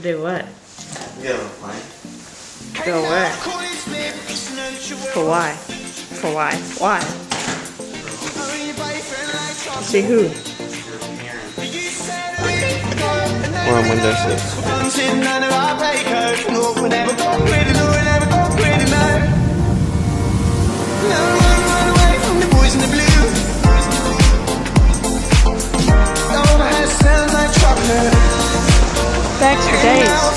Do what? We have a plan. Go where? For why? For why? Why? See who? We're on window 6. Thanks for days.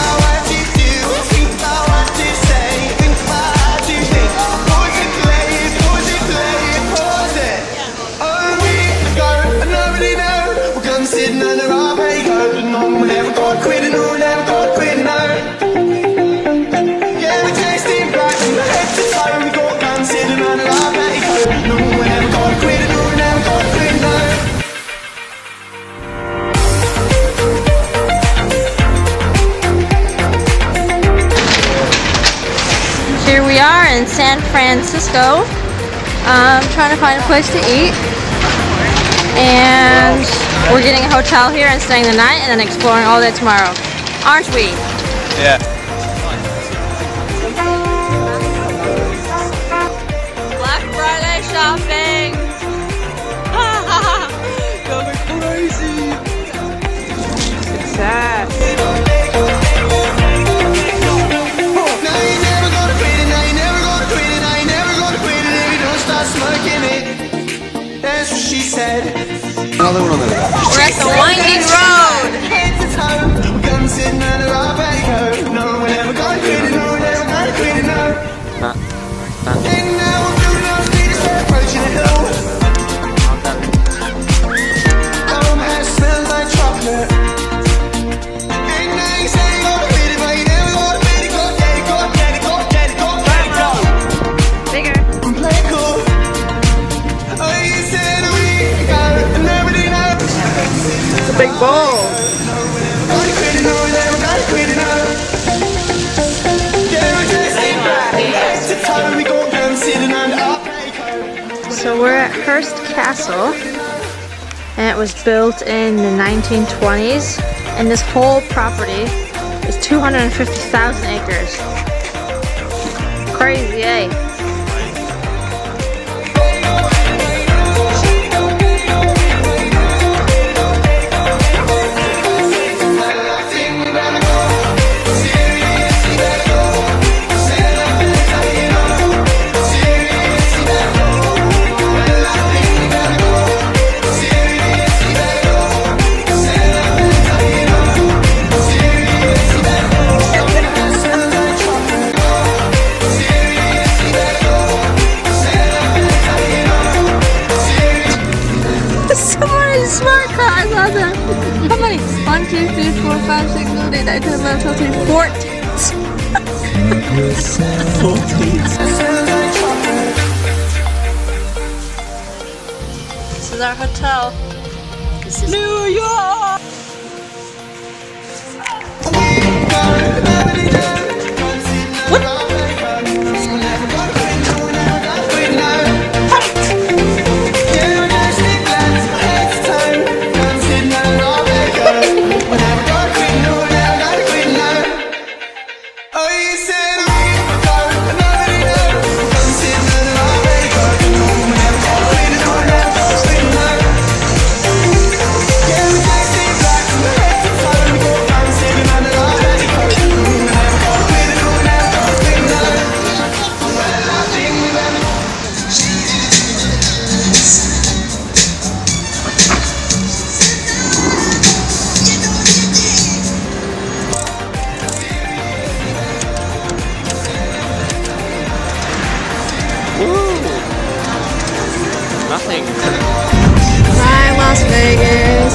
Here we are in San Francisco, trying to find a place to eat, and we're getting a hotel here and staying the night and then exploring all day tomorrow. Aren't we? Yeah. Black Friday shopping! Going crazy! Success! That's what she said. Another one on the left. We're at the winding road! Big bowl. So we're at Hearst Castle, and it was built in the 1920s, and this whole property is 250,000 acres. Crazy, eh? Smart car, I love that. How many? 1, 2, 3, 4, 5, 6, 7, 8, 9, 10, 11, 12, 13. 14. This is our hotel. This is New York! Nothing. Bye, Las Vegas.